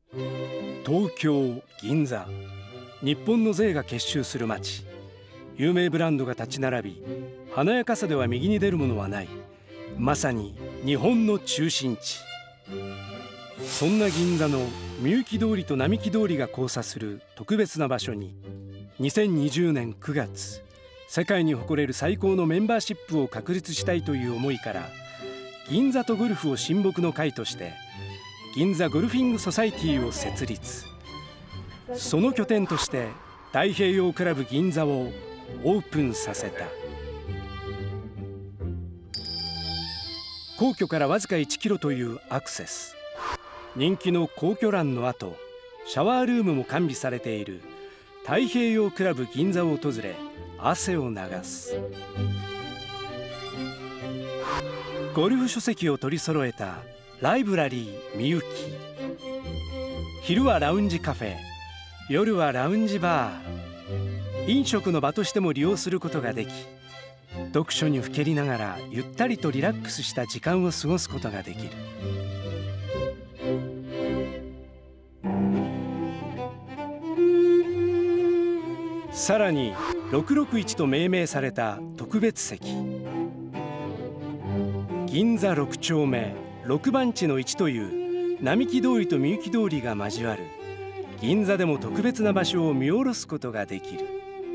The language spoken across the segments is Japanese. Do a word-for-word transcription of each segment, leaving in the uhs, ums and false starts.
東京銀座、日本の税が結集する街。有名ブランドが立ち並び、華やかさでは右に出るものはない、まさに日本の中心地。そんな銀座のみゆき通りと並木通りが交差する特別な場所に、にせんにじゅうねんくがつ、世界に誇れる最高のメンバーシップを確立したいという思いから、銀座とゴルフを親睦の会として銀座ゴルフィングソサイティを設立。その拠点として太平洋クラブ銀座をオープンさせた。皇居からわずかいちキロというアクセス、人気の皇居ランの後、シャワールームも完備されている太平洋クラブ銀座を訪れ、汗を流す。ゴルフ書籍を取り揃えたライブラリーみゆき。昼はラウンジカフェ、夜はラウンジバー。飲食の場としても利用することができ、読書にふけりながらゆったりとリラックスした時間を過ごすことができる。さらにろくろくいちと命名された特別席。銀座ろく丁目ろく番地のいちという並木通りとみゆき通りが交わる銀座でも特別な場所を見下ろすことができる。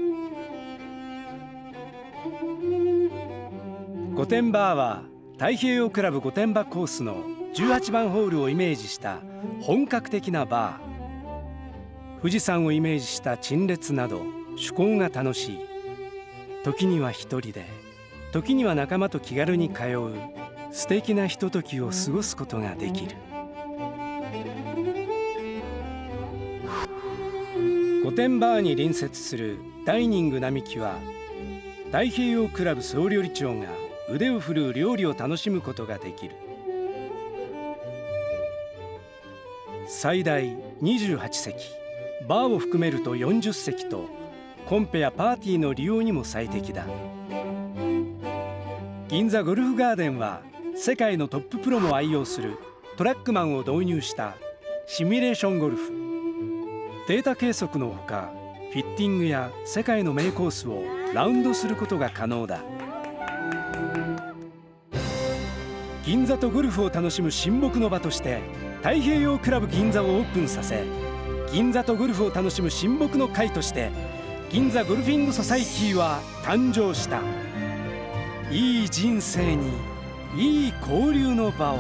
御殿場は太平洋クラブ御殿場コースのじゅうはちばんホールをイメージした本格的なバー。富士山をイメージした陳列など趣向が楽しい。時には一人で、時には仲間と気軽に通う素敵なひとときを過ごすことができる。御殿バーに隣接するダイニング並木は、太平洋クラブ総料理長が腕を振るう料理を楽しむことができる。最大にじゅうはちせき、バーを含めるとよんじゅっせきと、コンペやパーティーの利用にも最適だ。銀座ゴルフガーデンは世界のトッププロも愛用するトラックマンを導入したシミュレーションゴルフ。データ計測のほか、フィッティングや世界の名コースをラウンドすることが可能だ。銀座とゴルフを楽しむ親睦の場として太平洋クラブ銀座をオープンさせ、銀座とゴルフを楽しむ親睦の会として銀座ゴルフィングソサイティは誕生した。いい人生にいい交流の場を。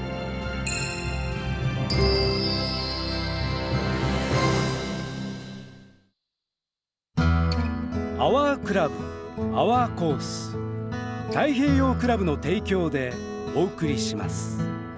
アワークラブ、アワーコース、太平洋クラブの提供でお送りします。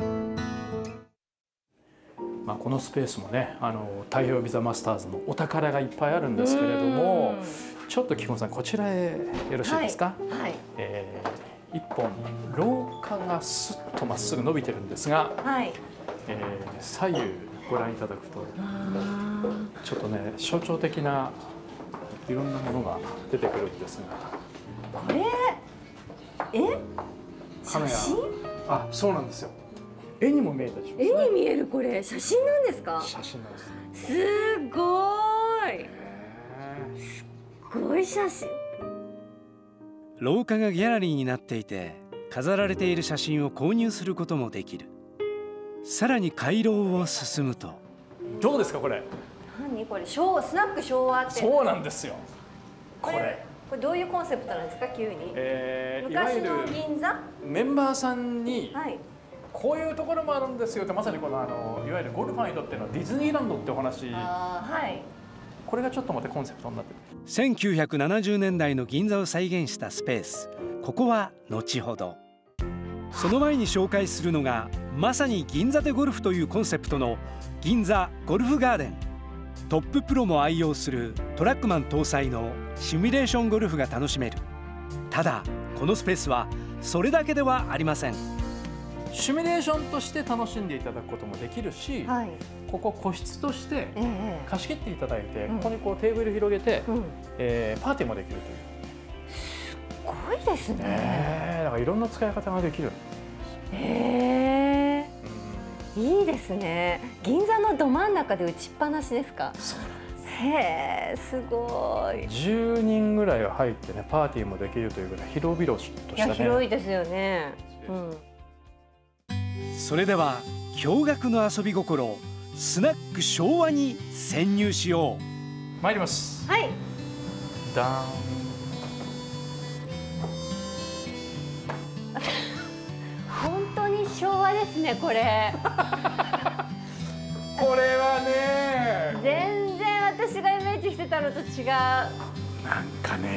まあこのスペースもね、あの太平洋ビザマスターズのお宝がいっぱいあるんですけれども、ちょっと木本さん、こちらへよろしいですか。はいはい、えー、一本廊下がすっとまっすぐ伸びてるんですが、はい、えー、左右ご覧いただくとちょっとね、象徴的ないろんなものが出てくるんですが、 これえ写真？ あ、そうなんですよ。絵にも見えたでしょ。 絵に見える。これ写真なんですか？ 写真なんです。 すごい。すごい写真。 廊下がギャラリーになっていて、飾られている写真を購入することもできる。さらに回廊を進むと、 どうですかこれ。 何これ、昭和スナック昭和って。 そうなんですよ。これ。 これこれどういうコンセプトなんですか、急に。 えー、 昔の銀座。 メンバーさんに、 はい、 こういうところもあるんですよって、まさにこのあのいわゆるゴルファーにとってのディズニーランドってお話。 あ、はい、これがちょっとまたコンセプトになってる。 せんきゅうひゃくななじゅうねんだいの銀座を再現したスペース。ここは後ほど。その前に紹介するのが、まさに銀座でゴルフというコンセプトの銀座ゴルフガーデン。トッププロも愛用するトラックマン搭載のシミュレーションゴルフが楽しめる。ただこのスペースはそれだけではありません。 シミュレーションとして楽しんでいただくこともできるし、はい、ここ個室として貸し切っていただいて、ええ、ここにこうテーブル広げて、うん、えー、パーティーもできるという。 すごいですね。 えー、だからいろんな使い方ができる。 へえ。 いいですね。銀座のど真ん中で打ちっぱなしですか。 そうなんです。 へえ、すごい。 じゅうにんぐらいは入ってね、パーティーもできるというぐらい広々としたね。 いや、広いですよね。うん。 それでは驚愕の遊び心スナック昭和に潜入しよう。 参ります。 はい。 ダーン。 本当に昭和ですね、これ。 これはね、 全然私がイメージしてたのと違う。 なんかね、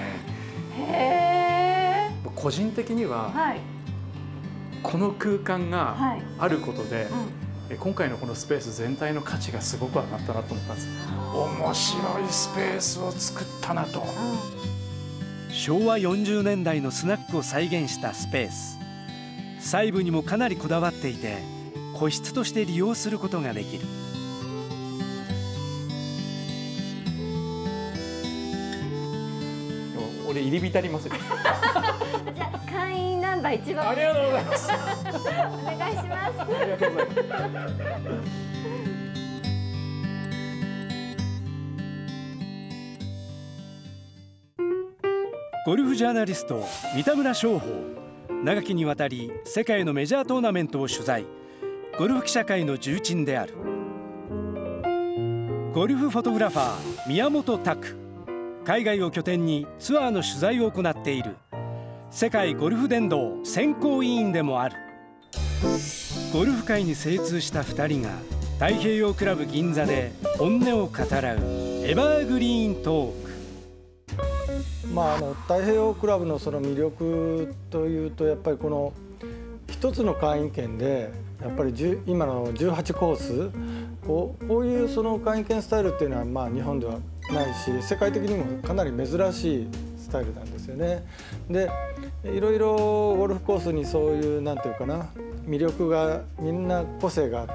へえ。 個人的には、 はい、 この空間がはいあることで、 うん、 今回のこのスペース全体の価値がすごく上がったなと思ったんです。面白いスペースを作ったなと。 うん、 昭和よんじゅうねんだいのスナックを再現したスペース。細部にもかなりこだわっていて、個室として利用することができる。 俺入り浸りますよ。 じゃあ会員ナンバー一番。 ありがとうございます。 お願いします。 ありがとうございます。 ゴルフジャーナリスト三田村翔鵬、長きにわたり世界のメジャートーナメントを取材、ゴルフ記者界の重鎮である。ゴルフフォトグラファー宮本拓、海外を拠点にツアーの取材を行っている世界ゴルフ殿堂選考委員でもある。ゴルフ界に精通したふたりが太平洋クラブ銀座で本音を語らうエバーグリーントーク。 まあ、あの太平洋クラブのその魅力というと、やっぱりこの一つの会員権でやっぱり今のじゅうはちコース、こう、こういうその会員権スタイルっていうのはまあ日本ではないし、世界的にもかなり珍しいスタイルなんですよね。で、いろいろゴルフコースにそういうなんていうかな、魅力がみんな個性があって、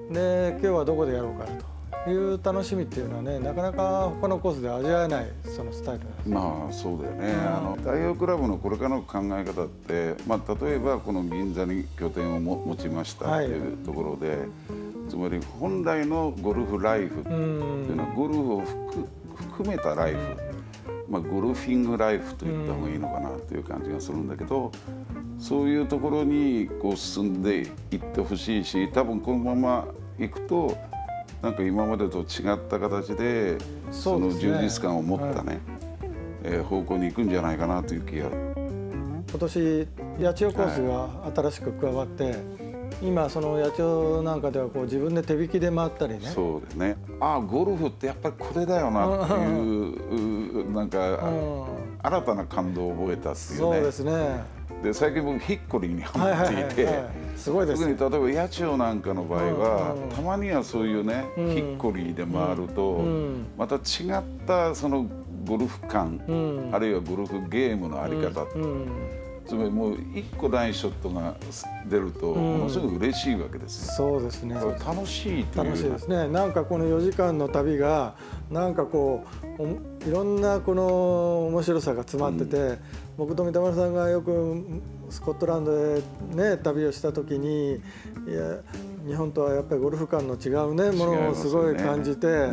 で今日はどこでやろうかなという楽しみっていうのはね、なかなか他のコースで味わえないそのスタイルなんです。 まあそうだよね、うん、あの太平洋クラブのこれからの考え方って、まあ、例えばこの銀座に拠点をも持ちましたっていうところで、はい、つまり本来のゴルフライフっていうのはゴルフを含めたライフ、まあ、ゴルフィングライフと言った方がいいのかなという感じがするんだけど、そういうところにこう進んでいってほしいし、多分このままいくとなんか今までと違った形でその充実感を持ったね、え方向に行くんじゃないかなという気が。 今年八千代コースが新しく加わって、はい、今その八千代なんかではこう自分で手引きで回ったりね。 そうですね。ああゴルフってやっぱりこれだよなっていうなんか新たな感動を覚えたっていうね。 そうですね。 で最近僕ヒッコリーにハマっていて、 すごいですね。 特に例えば八千代なんかの場合は、たまにはそういうね、ヒッコリーで回ると、また違ったそのゴルフ感、あるいはゴルフゲームのあり方、つまりもう一個ナイスショットが出るとものすごく嬉しいわけですよ。 そうですね。 楽しいという。 楽しいですね。なんかこのよじかんの旅がなんかこういろんなこの面白さが詰まってて、うん、僕と三田村さんがよくスコットランドでね旅をした時に、いや日本とはやっぱりゴルフ感の違うねものをすごい感じて、うん、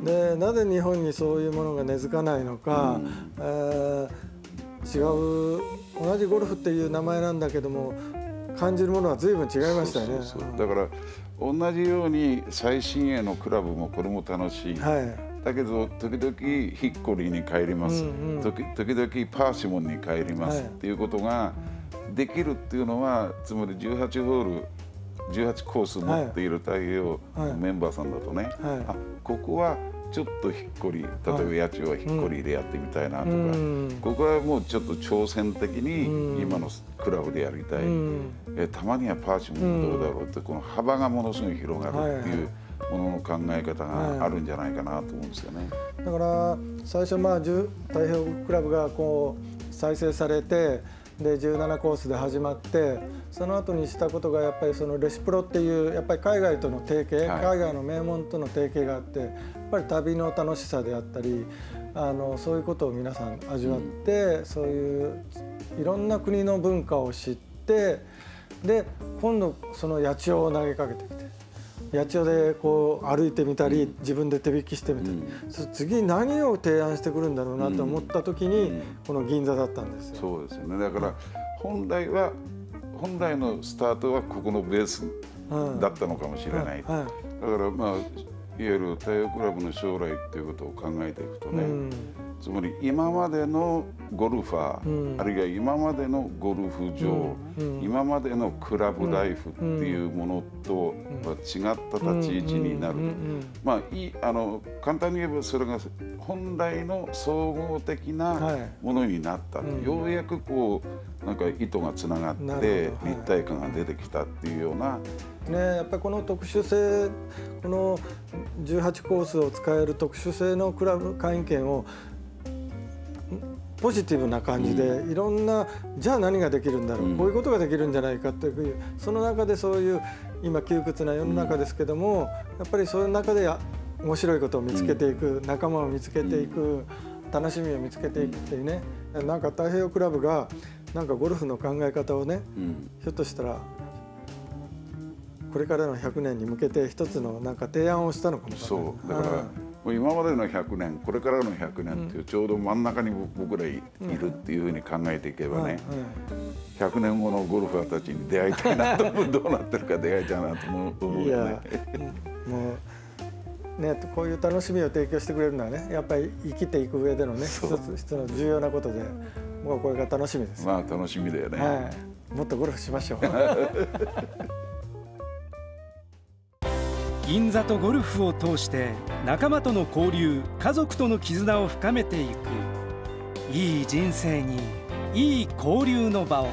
でなぜ日本にそういうものが根付かないのか、うん、えー、違う同じゴルフっていう名前なんだけども感じるものは随分違いましたよね。 そうそうそう、だから同じように最新鋭のクラブもこれも楽しい、はい、だけど時々ヒッコリーに帰ります、うんうん、時, 時々パーシモンに帰ります、はい、っていうことができるっていうのは、つまりじゅうはちホールじゅうはちコース持っている太平洋のメンバーさんだとね、はいはい、あここはちょっとヒッコリー、例えば八千代はヒッコリーでやってみたいなとか、うん、ここはもうちょっと挑戦的に今のクラブでやりたい、うん、えたまにはパーシモンどうだろうって、この幅がものすごい広がるっていうものの考え方があるんじゃないかなと思うんですよね。 だから最初まあ太平洋クラブがこう再生されて、でじゅうななコースで始まって、その後にしたことがやっぱりそのレシプロっていうやっぱり海外との提携、はい、海外の名門との提携があって、やっぱり旅の楽しさであったり、あのそういうことを皆さん味わって、うん、そういういろんな国の文化を知って、 で今度その八千代を投げかけてきて、八千代でこう歩いてみたり自分で手引きしてみたり、うん、次何を提案してくるんだろうなと思った時に、うん、この銀座だったんですよ。 そうですよね。だから本来は本来のスタートはここのベースだったのかもしれない。はいはい、だからまあいわゆる太陽クラブの将来っていうことを考えていくとね、うん、つまり今までのゴルファー、うん、あるいは今までのゴルフ場、うん、今までのクラブライフっていうものとは違った立ち位置になる。まあいいあの簡単に言えばそれが本来の総合的なものになった、はい、ようやくこうなんか糸がつながって立体感が出てきたっていうような。 ね、やっぱりこの特殊性、このじゅうはちコースを使える特殊性のクラブ会員権をポジティブな感じで、うん、いろんなじゃあ何ができるんだろう、うん、こういうことができるんじゃないかっていう、その中でそういう今窮屈な世の中ですけども、うん、やっぱりそういう中で面白いことを見つけていく、うん、仲間を見つけていく、うん、楽しみを見つけていくっていうね、なんか太平洋クラブがなんかゴルフの考え方をね、うん、ひょっとしたらこれからのひゃくねんに向けて一つのなんか提案をしたのかもしれない。 そうだからもう今までのひゃくねん、これからのひゃくねんっていうちょうど真ん中に僕らいるっていうふうに考えていけばね、ひゃくねんごのゴルファーたちに出会いたいなと思う、どうなってるか出会いたいなと思う、ね、いやもうね、こういう楽しみを提供してくれるのはね、やっぱり生きていく上でのね、一つ一つの重要なことで、もうこれが楽しみです。 まあ楽しみだよね、 はい、もっとゴルフしましょう。 銀座とゴルフを通して仲間との交流、家族との絆を深めていく、いい人生にいい交流の場を。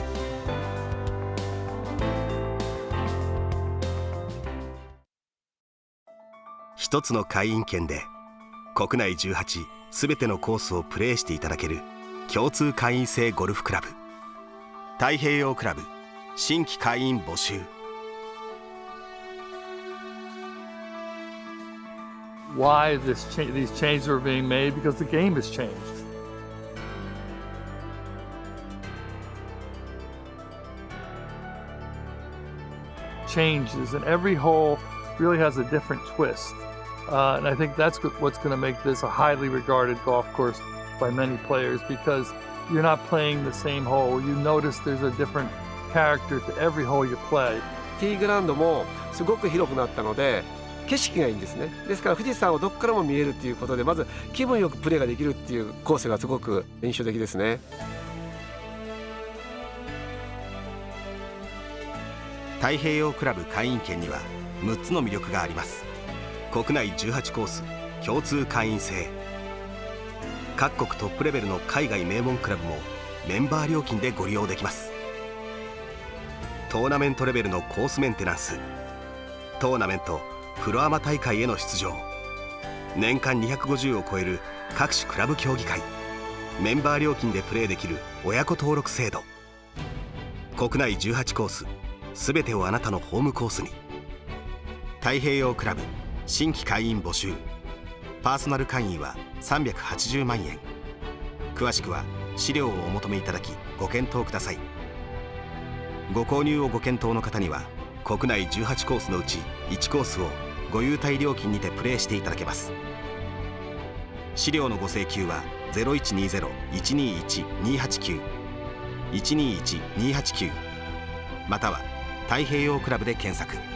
一つの会員権で国内じゅうはちすべてのコースをプレーしていただける共通会員制ゴルフクラブ、太平洋クラブ新規会員募集。 Why this cha- these changes are being made? Because the game has changed. Changes, and every hole really has a different twist. Uh, and I think that's what's going to make this a highly regarded golf course by many players, because you're not playing the same hole. You notice there's a different character to every hole you play. ティーグラウンドもすごく広くなったので、景色がいいんですね。ですから富士山をどこからも見えるっていうことで、まず気分よくプレーができるっていうコースがすごく印象的ですね。 太平洋クラブ会員権にはむっつの魅力があります。国内じゅうはちコース共通会員制、各国トップレベルの海外名門クラブもメンバー料金でご利用できます。トーナメントレベルのコースメンテナンス、トーナメントプロアマ大会への出場、年間にひゃくごじゅうを超える各種クラブ競技会、メンバー料金でプレーできる親子登録制度、国内じゅうはちコースすべてをあなたのホームコースに。太平洋クラブ新規会員募集、パーソナル会員はさんびゃくはちじゅうまんえん。詳しくは資料をお求めいただきご検討ください。ご購入をご検討の方には国内じゅうはちコースのうちいちコースをご優待料金にてプレーしていただけます。資料のご請求は ゼロいちにゼロ いちにいち にはちきゅう いちにいち にはちきゅう または太平洋クラブで検索。